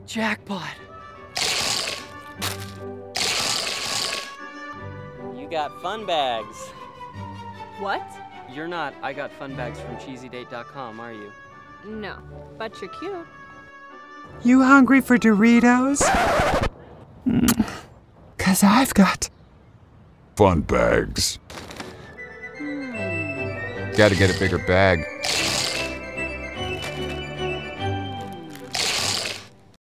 Jackpot. You got fun bags. What? You're not I got fun bags from cheesydate.com, are you? No, but you're cute. You hungry for Doritos? 'Cause I've got fun bags. Gotta get a bigger bag.